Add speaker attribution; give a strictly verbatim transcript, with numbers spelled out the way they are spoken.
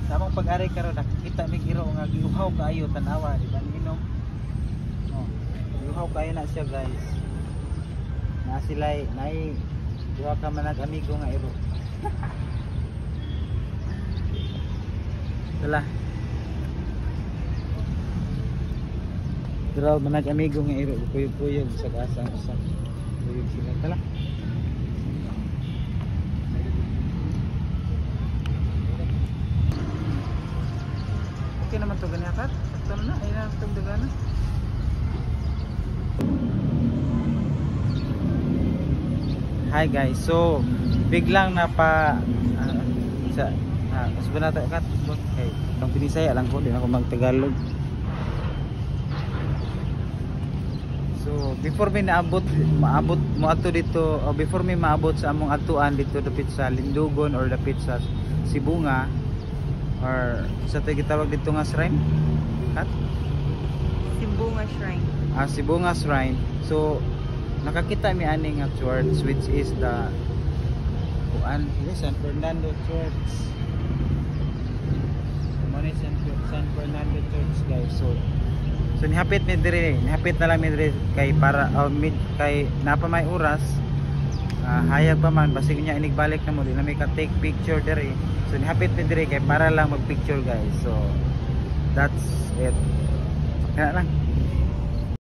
Speaker 1: Namang pag-ari karon nakikita mi giro nga giuhaw kaayo tanawa di ba niinom. Oh, giuhaw kaayo na siya guys. Na sila nay duha ka man amigo nga iro. Dala. Dira man amigo nga iro kuyog-kuyog sa kasang usa. Kuyog sila tala. Okay naman to ganyan kat. Sakto na, ayun na itong dagana. Hi guys, so biglang napa uh, sa ah, mas ba natin kat? Okay, itong Pinisaya lang ko, di ako mag-Tagalog. So before mi naabot, maabot mo ato dito, o before mi maabot sa among atuan dito dapit sa Lindugon or dapit sa Sibunga, or sa tayo gitawag dito nga shrine kat?
Speaker 2: Sibunga Shrine.
Speaker 1: Ah, Sibunga Shrine. So nakakita mi ani nga church which is the kuan San Fernando Church. Mani San, San Fernando Church guys. So so nihapit mi diri, nihapit na lang mi diri kay para uh, mid kay napa may oras. Uh, hayag pa man basig niya inigbalik na mo di na may ka take picture diri. So nihapit mi diri kay para lang mag picture guys. So that's it. Kaya lang.